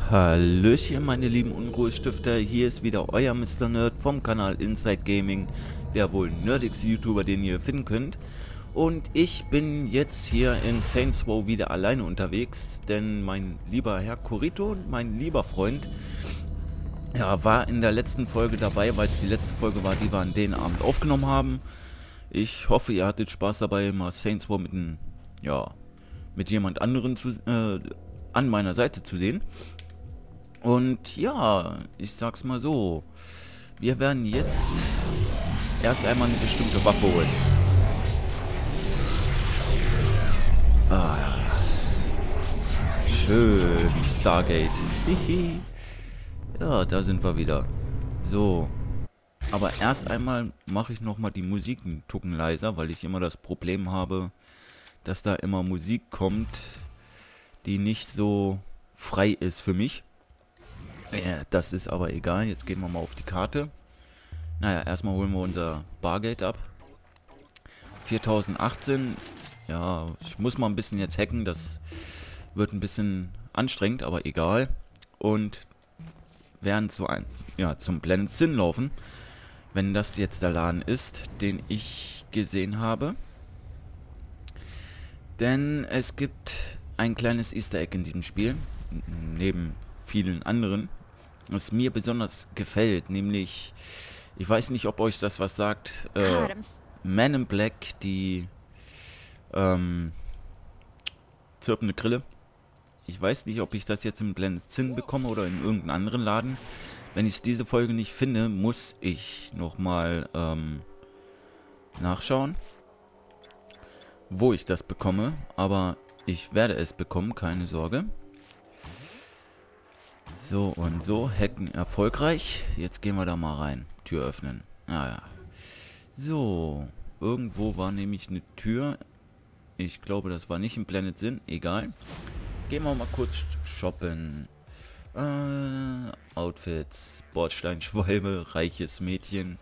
Hallöchen meine lieben Unruhestifter, hier ist wieder euer Mr. Nerd vom Kanal Inside Gaming, der wohl nerdigste YouTuber, den ihr finden könnt. Und ich bin jetzt hier in Saints Row wieder alleine unterwegs, denn mein lieber Herr Corito, mein lieber Freund, ja, war in der letzten Folge dabei, weil es die letzte Folge war, die wir an den Abend aufgenommen haben. Ich hoffe, ihr hattet Spaß dabei, mal Saints Row mit jemand anderen an meiner Seite zu sehen. Und ja, ich sag's mal so, wir werden jetzt erst einmal eine bestimmte Waffe holen. Ah, schön, Stargate. Ja, da sind wir wieder. So, aber erst einmal mache ich nochmal die Musik einen Tucken leiser, weil ich immer das Problem habe, dass da immer Musik kommt, die nicht so frei ist für mich. Ja, das ist aber egal. Jetzt gehen wir mal auf die Karte. Naja, erstmal holen wir unser Bargeld ab. 4018. Ja, ich muss mal ein bisschen jetzt hacken. Das wird ein bisschen anstrengend, aber egal. Und werden zum Planet Sin laufen. Wenn das jetzt der Laden ist, den ich gesehen habe. Denn es gibt ein kleines Easter Egg in diesem Spiel. Neben vielen anderen. Was mir besonders gefällt, nämlich, ich weiß nicht, ob euch das was sagt, Man in Black, die zirpende Grille. Ich weiß nicht, ob ich das jetzt im Planet Sin bekomme oder in irgendeinem anderen Laden. Wenn ich diese Folge nicht finde, muss ich nochmal nachschauen, wo ich das bekomme. Aber ich werde es bekommen, keine Sorge. So und so, hacken erfolgreich. Jetzt gehen wir da mal rein. Tür öffnen. Naja. So, irgendwo war nämlich eine Tür. Ich glaube, das war nicht im Planet Sin. Egal. Gehen wir mal kurz shoppen. Outfits, Bordsteinschwalbe, reiches Mädchen,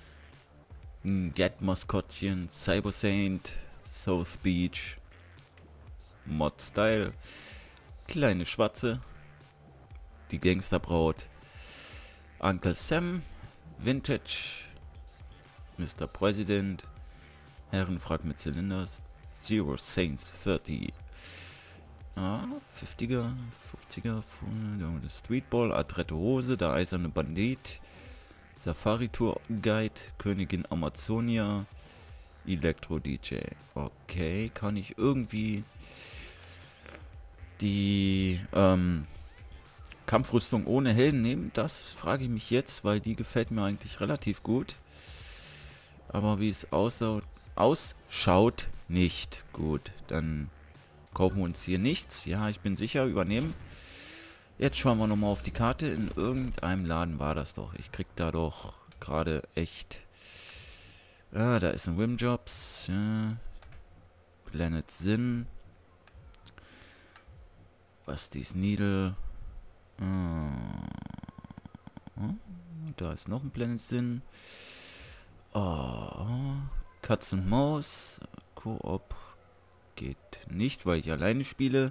Get-Maskottchen, Cyber Saint, South Beach, Mod Style, kleine Schwarze, die Gangsterbraut, Uncle Sam, Vintage, Mr. President, Herrenfrack mit Zylinders, Zero Saints 30, 50er, Streetball, adrette Hose, der eiserne Bandit, Safari Tour Guide, Königin Amazonia, Elektro DJ. Okay, kann ich irgendwie die Kampfrüstung ohne Helm nehmen? Das frage ich mich jetzt, weil die gefällt mir eigentlich relativ gut. Aber wie es ausschaut, nicht gut. Dann kaufen wir uns hier nichts. Ja, ich bin sicher, übernehmen. Jetzt schauen wir nochmal auf die Karte. In irgendeinem Laden war das doch. Ich krieg da doch gerade echt... Ja, da ist ein Wimjobs. Ja. Planet Sin. Was dies Needle. Da ist noch ein Planet Sin. Katz und Maus. Koop geht nicht, weil ich alleine spiele.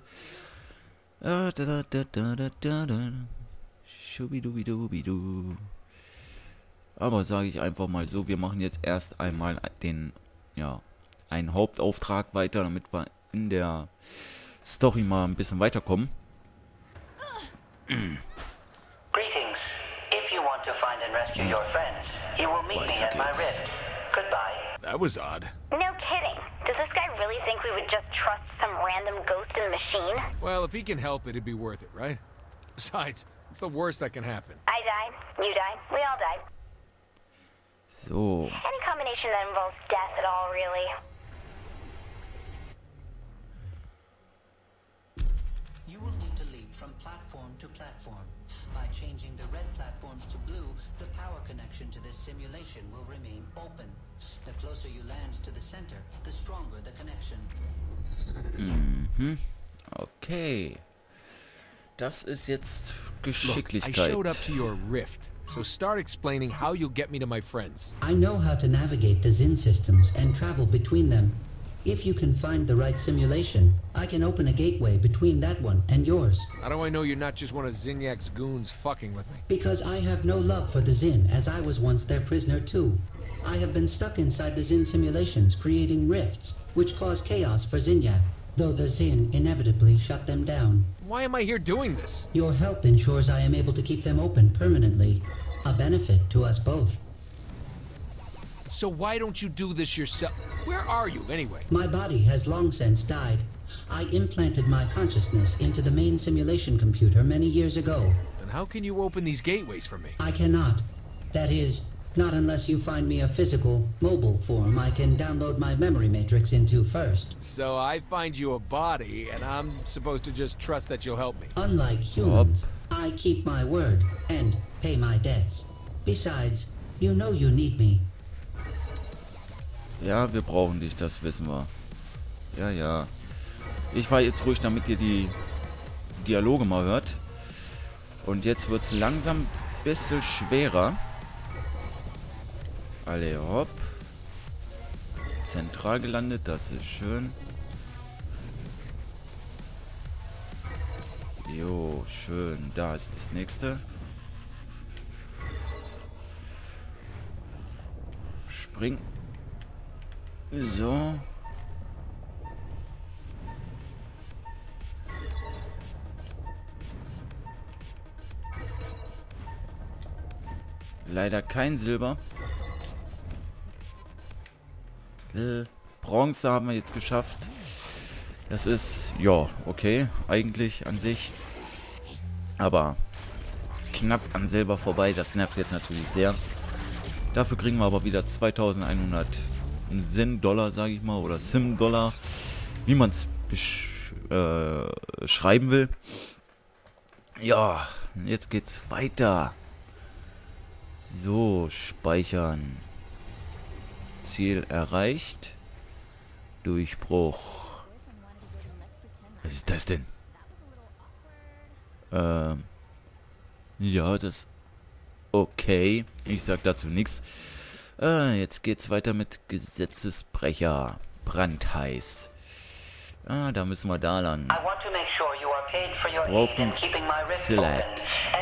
Aber sage ich einfach mal so, wir machen jetzt erst einmal einen Hauptauftrag weiter, damit wir in der Story mal ein bisschen weiterkommen. Greetings. If you want to find and rescue your friends, you will meet me at my rift. Goodbye. That was odd. No kidding. Does this guy really think we would just trust some random ghost in the machine? Well, if he can help it, it'd be worth it, right? Besides, it's the worst that can happen. I die, you die, we all die. So. Any combination that involves death at all, really. You will need to leap from platform to platform. By changing the red platforms to blue, the power connection to this simulation will remain open. The closer you land to the center, the stronger the connection. Okay. Das ist jetzt Geschicklichkeit. Look, I showed up to your rift, so start explaining how you'll get me to my friends. I know how to navigate the Zin systems and travel between them. If you can find the right simulation, I can open a gateway between that one and yours. How do I know you're not just one of Zinniak's goons fucking with me? Because I have no love for the Zin, as I was once their prisoner too. I have been stuck inside the Zin simulations, creating rifts, which cause chaos for Zinniak, though the Zin inevitably shut them down. Why am I here doing this? Your help ensures I am able to keep them open permanently, a benefit to us both. So why don't you do this yourself? Where are you, anyway? My body has long since died. I implanted my consciousness into the main simulation computer many years ago. Then how can you open these gateways for me? I cannot. That is, not unless you find me a physical, mobile form I can download my memory matrix into first. So I find you a body, and I'm supposed to just trust that you'll help me. Unlike humans, I keep my word and pay my debts. Besides, you know you need me. Ja, wir brauchen dich, das wissen wir. Ja, ja. Ich war jetzt ruhig, damit ihr die Dialoge mal hört. Und jetzt wird es langsam ein bisschen schwerer. Alle hopp. Zentral gelandet, das ist schön. Jo, schön. Da ist das nächste. Spring. So. Leider kein Silber. Bronze haben wir jetzt geschafft. Das ist, ja, okay, eigentlich an sich. Aber knapp an Silber vorbei. Das nervt jetzt natürlich sehr. Dafür kriegen wir aber wieder 2100 Sin-Dollar, sage ich mal, oder Sim-Dollar, wie man es schreiben will. Ja, jetzt geht's weiter. So, speichern. Ziel erreicht. Durchbruch. Was ist das denn? Ja, das... Okay, ich sag dazu nichts. Jetzt geht's weiter mit Gesetzesbrecher. Brandheiß. Da müssen wir da lang. Broken Select.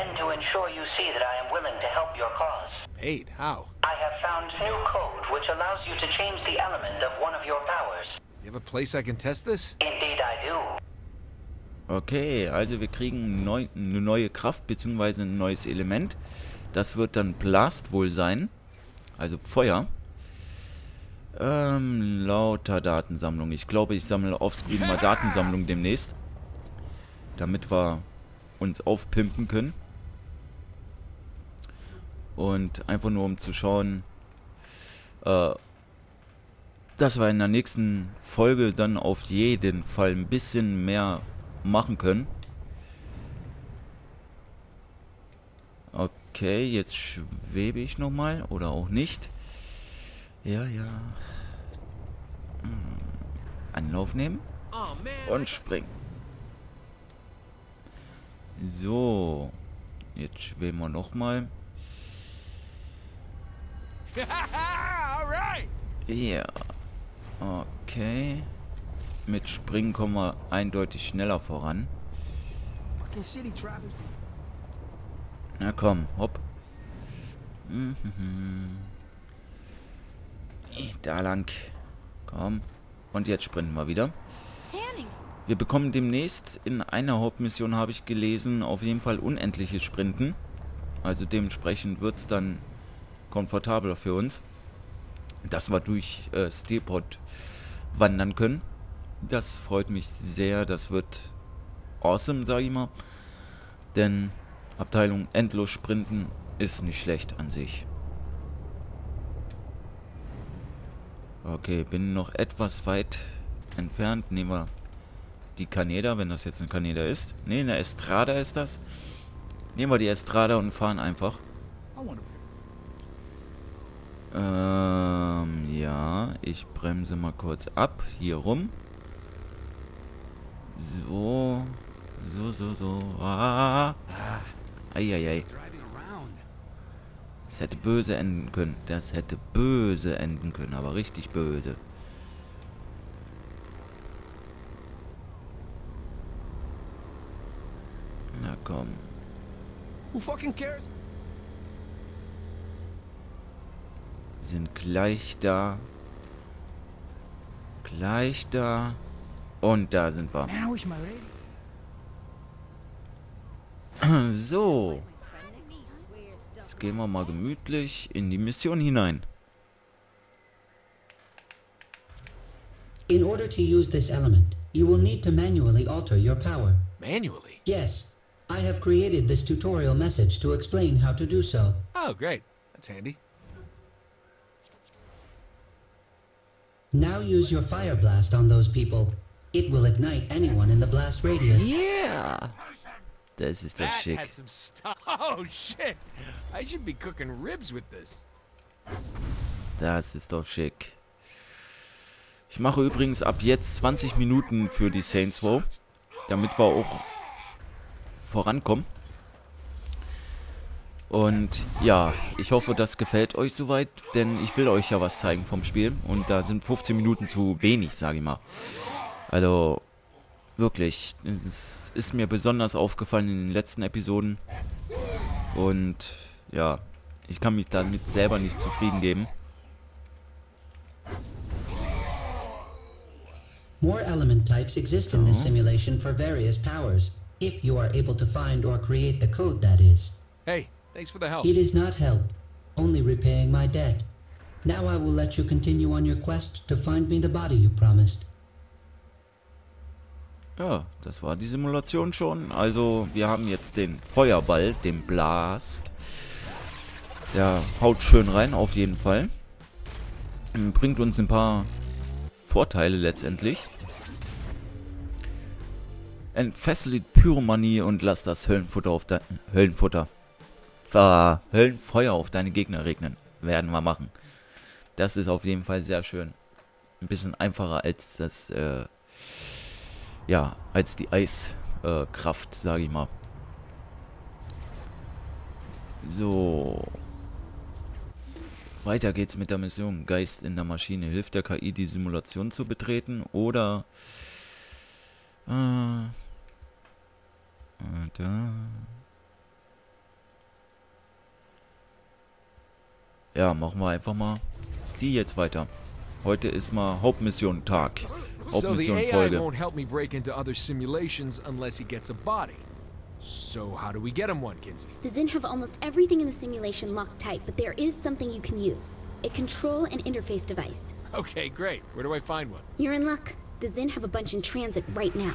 Paid? How? I have found new code which allows you to change the element of one of your powers. You have a place I can test this? Indeed I do. Okay, also wir kriegen eine neue Kraft bzw. ein neues Element. Das wird dann Blast wohl sein. Also Feuer. Lauter Datensammlung. Ich glaube, ich sammle offscreen mal Datensammlung demnächst. Damit wir uns aufpimpen können. Und einfach nur um zu schauen, dass wir in der nächsten Folge dann auf jeden Fall ein bisschen mehr machen können. Okay, jetzt schwebe ich nochmal. Oder auch nicht. Ja, ja. Anlauf nehmen. Und springen. So. Jetzt schweben wir nochmal. Ja. Okay. Mit Springen kommen wir eindeutig schneller voran. Na komm, hopp. Da lang. Komm. Und jetzt sprinten wir wieder. Wir bekommen demnächst in einer Hauptmission, habe ich gelesen, auf jeden Fall unendliches Sprinten. Also dementsprechend wird es dann komfortabler für uns, dass wir durch Steelport wandern können. Das freut mich sehr. Das wird awesome, sage ich mal. Denn Abteilung endlos sprinten ist nicht schlecht an sich. Okay, bin noch etwas weit entfernt. Nehmen wir die Kaneda, wenn das jetzt eine Kaneda ist. Ne, eine Estrada ist das. Nehmen wir die Estrada und fahren einfach. Ja, ich bremse mal kurz ab. Hier rum. So. So. Eieiei. Das hätte böse enden können. Das hätte böse enden können, aber richtig böse. Komm. Who fucking cares? Sind gleich da. Gleich da. Und da sind wir. Man, I wish my radio. So. Jetzt gehen wir mal gemütlich in die Mission hinein. In order to use this element, you will need to manually alter your power. Manually? Yes, I have created this tutorial message to explain how to do so. Oh, great. That's handy. Now use your fire blast on those people. It will ignite anyone in the blast radius. Yeah. Das ist doch That schick. had some stuff. Oh, shit. I should be cooking ribs with this. Das ist doch schick. Ich mache übrigens ab jetzt 20 Minuten für die Saints Row, damit wir auch vorankommen. Und ja, ich hoffe, das gefällt euch soweit, denn ich will euch ja was zeigen vom Spiel. Und da sind 15 Minuten zu wenig, sage ich mal. Also, wirklich, es ist mir besonders aufgefallen in den letzten Episoden. Und ja, ich kann mich damit selber nicht zufrieden geben. More element types exist in this simulation for various powers, if you are able to find or create the code, that is. Hey, thanks for the help. It is not help, only repaying my debt. Now I will let you continue on your quest to find me the body you promised. Ja, das war die Simulation schon. Also, wir haben jetzt den Feuerball, den Blast. Der haut schön rein, auf jeden Fall. Bringt uns ein paar Vorteile letztendlich. Entfessle die Pyromanie und lass das Höllenfeuer auf deine Gegner regnen. Werden wir machen. Das ist auf jeden Fall sehr schön. Ein bisschen einfacher als das, ja, als die Eiskraft, sage ich mal. So. Weiter geht's mit der Mission. Geist in der Maschine. Hilft der KI, die Simulation zu betreten oder... Ja, machen wir einfach mal die jetzt weiter. Heute ist mal Hauptmission Tag. So the Hauptmission AI Folge. won't help me break into other simulations unless he gets a body. So how do we get him one, Kinsey? The Zin have almost everything in the simulation locked tight, but there is something you can use. A control and interface device. Okay, great. Where do I find one? You're in luck. The Zin have a bunch in transit right now.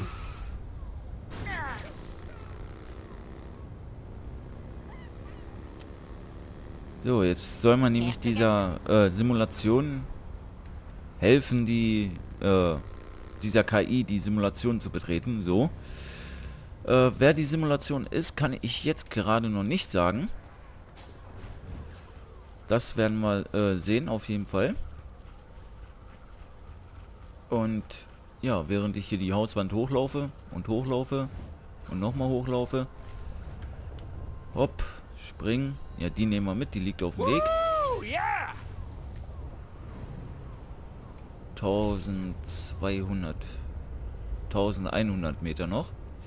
So, jetzt soll man nämlich dieser Simulation helfen, dieser KI die Simulation zu betreten. So. Wer die Simulation ist, kann ich jetzt gerade noch nicht sagen. Das werden wir sehen, auf jeden Fall. Und ja, während ich hier die Hauswand hochlaufe und nochmal hochlaufe. Hopp, springen. Ja, die nehmen wir mit, die liegt auf dem Weg. Oh, yeah! 1100 Meter noch.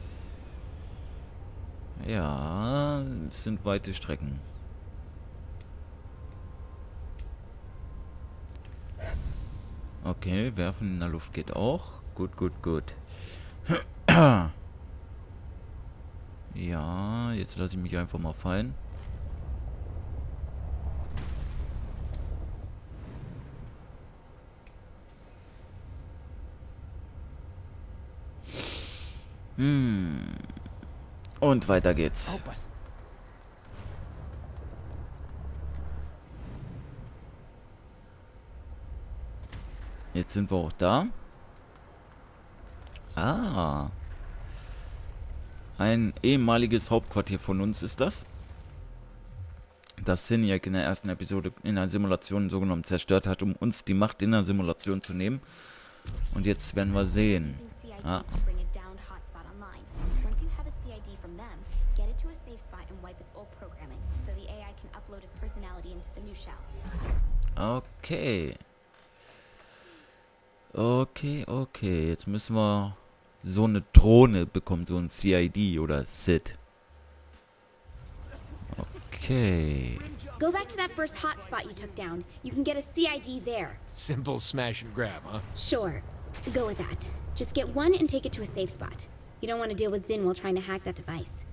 Ja, es sind weite Strecken. Okay, werfen in der Luft geht auch. Gut, gut, gut. Ja, jetzt lasse ich mich einfach mal fallen. Und weiter geht's. Jetzt sind wir auch da. Ah. Ein ehemaliges Hauptquartier von uns ist das. Das Siniac in der ersten Episode in der Simulation so genommen zerstört hat, um uns die Macht in der Simulation zu nehmen. Und jetzt werden wir sehen. Ah. Okay. Okay. Jetzt müssen wir so eine Drohne bekommen, so ein CID oder SID. Okay. Go back to that first hotspot you took down. You can get a CID there. Simple smash and grab, huh? Sure. Go with that. Just get one and take it to a safe spot. You don't want to deal with Zin while trying to hack that device.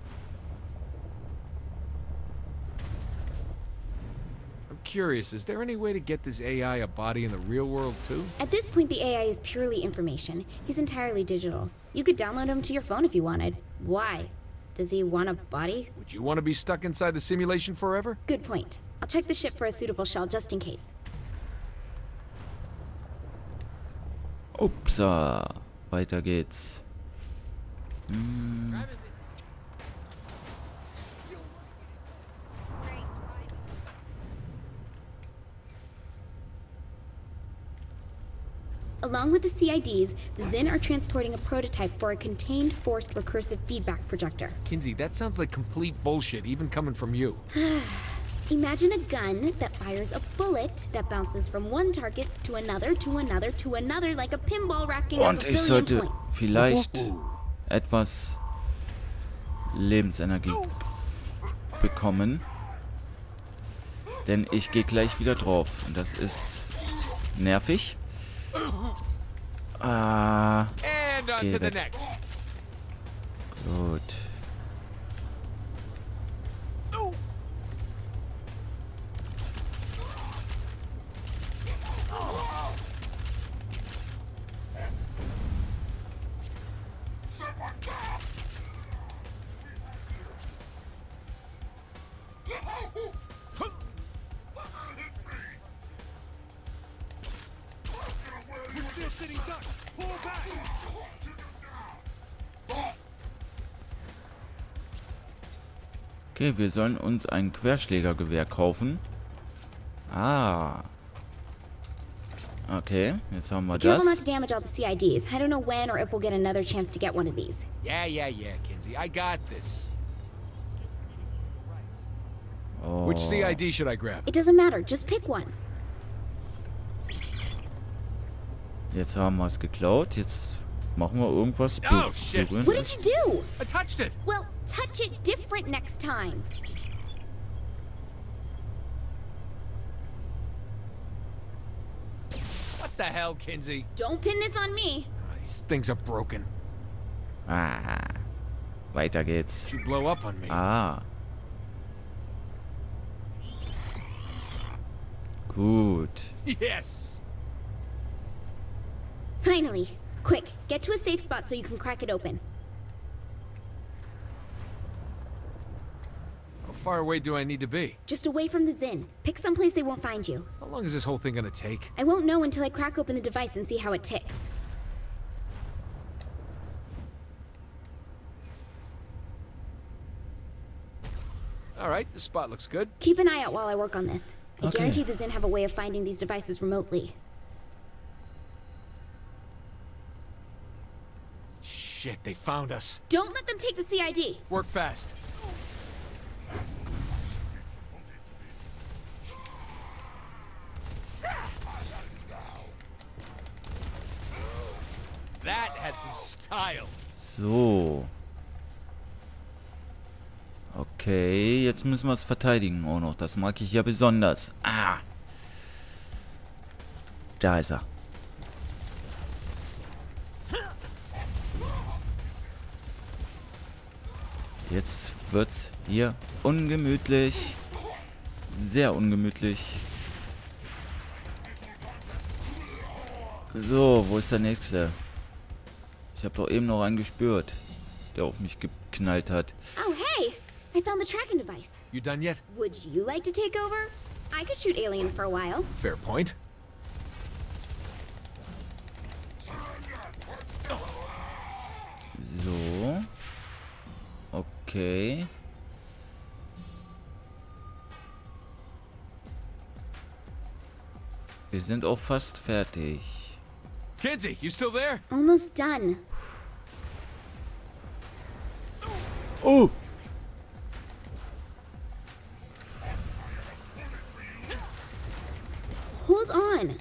I'm curious, is there any way to get this AI a body in the real world, too? At this point, the AI is purely information. He's entirely digital. You could download him to your phone if you wanted. Why? Does he want a body? Would you want to be stuck inside the simulation forever? Good point. I'll check the ship for a suitable shell just in case. Upsa. Weiter geht's. Along with the CIDs, the Zin are transporting a prototype for a contained forced recursive feedback projector. Kinsey, that sounds like complete bullshit, even coming from you. Imagine a gun that fires a bullet that bounces from one target to another, to another, to another, like a pinball racking up Und a ich billion sollte points. vielleicht etwas Lebensenergie bekommen. Denn ich gehe gleich wieder drauf. Und das ist nervig. And on geh to the weg. next. Gut. Okay, wir sollen uns ein Querschlägergewehr kaufen. Ah. Okay, jetzt haben wir Careful not das. to damage all the CIDs. I don't know when or if we'll get another chance to get one of these. Yeah, Kinsey, I got this. Oh. Which CID should I grab? It doesn't matter, just pick one. Jetzt haben wir es geklaut. Jetzt machen wir irgendwas Oh, shit. What did you do? I touched it! Well, touch it different next time. What the hell, Kinsey? Don't pin this on me. These things are broken. Ah. Weiter geht's. You blow up on me. Ah. Gut. Yes! Finally. Quick, get to a safe spot so you can crack it open. How far away do I need to be? Just away from the Zin. Pick someplace they won't find you. How long is this whole thing gonna take? I won't know until I crack open the device and see how it ticks. Alright, this spot looks good. Keep an eye out while I work on this. I Okay. guarantee the Zin have a way of finding these devices remotely. Shit, they found us. Don't let them take the CID. Work fast. That had some style. So. Okay, jetzt müssen wir es verteidigen auch noch. Das mag ich ja besonders. Ah. Da ist er. Jetzt wird's hier ungemütlich. Sehr ungemütlich. So, wo ist der nächste? Ich habe doch eben noch einen gespürt, der auf mich geknallt hat. Oh, hey! I found the tracking device. You done yet? Would you like to take over? I could shoot aliens for a while. Fair point. So. Okay. Wir sind auch fast fertig. Kinsey, you still there? Almost done. Oh! Hold on.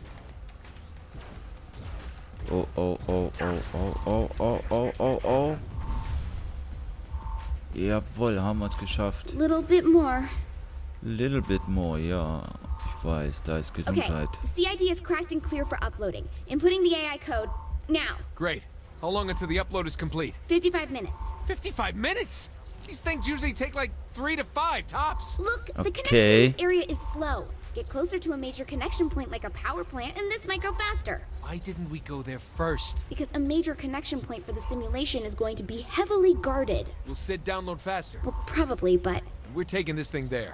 Oh, oh, oh, oh, oh, oh, oh, oh, oh, oh. Jawohl, haben wir es geschafft. Little bit more. Little bit more, ja. Ich weiß, da ist Okay, Gesundheit. the CID is cracked and clear for uploading. Inputting the AI code now. Great. How long until the upload is complete? 55 minutes. 55 minutes? These things usually take like 3 to 5 tops. Look, the connection Okay. in this area is slow. Get closer to a major connection point like a power plant, and this might go faster. Why didn't we go there first? Because a major connection point for the simulation is going to be heavily guarded. Will Sid download faster? Well, probably, but We're taking this thing there.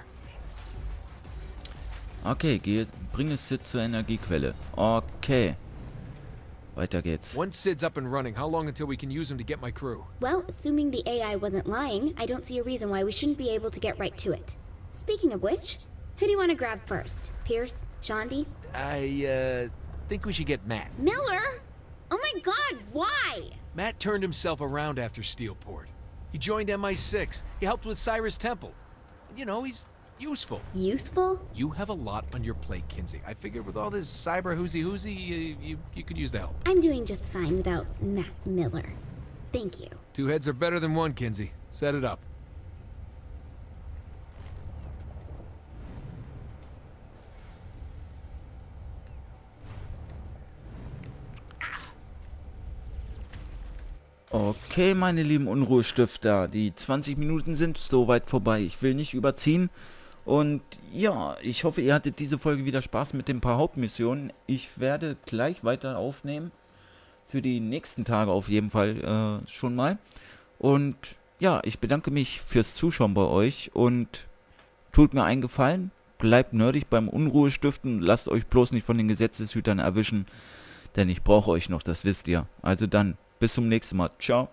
Okay, bringe Sid zur Energiequelle. Okay. Weiter geht's. Once Sid's up and running, how long until we can use him to get my crew? well, assuming the AI wasn't lying, I don't see a reason why we shouldn't be able to get right to it. Speaking of which, who do you want to grab first? Pierce? Shondi? I think we should get Matt. Miller? Oh my god, why? Matt turned himself around after Steelport. He joined MI6. He helped with Cyrus Temple. You know, he's useful. Useful? You have a lot on your plate, Kinsey. I figured with all this cyber hoozy-hoozy, you could use the help. I'm doing just fine without Matt Miller. Thank you. 2 heads are better than 1, Kinsey. Set it up. Okay, meine lieben Unruhestifter, die 20 Minuten sind soweit vorbei. Ich will nicht überziehen. Und ja, ich hoffe, ihr hattet diese Folge wieder Spaß mit den paar Hauptmissionen. Ich werde gleich weiter aufnehmen. Für die nächsten Tage auf jeden Fall schon mal. Und ja, ich bedanke mich fürs Zuschauen bei euch. Und tut mir einen Gefallen. Bleibt nerdig beim Unruhestiften. Lasst euch bloß nicht von den Gesetzeshütern erwischen. Denn ich brauche euch noch, das wisst ihr. Also dann. Bis zum nächsten Mal. Ciao.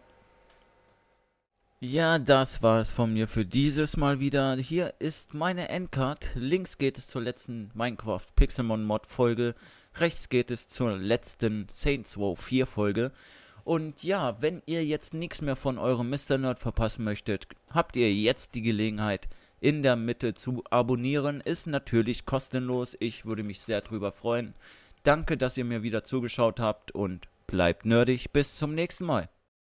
Ja, das war es von mir für dieses Mal wieder. Hier ist meine Endcard. Links geht es zur letzten Minecraft Pixelmon Mod Folge. Rechts geht es zur letzten Saints Row 4 Folge. Und ja, wenn ihr jetzt nichts mehr von eurem Mr. Nerd verpassen möchtet, habt ihr jetzt die Gelegenheit, in der Mitte zu abonnieren. Ist natürlich kostenlos. Ich würde mich sehr drüber freuen. Danke, dass ihr mir wieder zugeschaut habt und bleibt nerdig, bis zum nächsten Mal.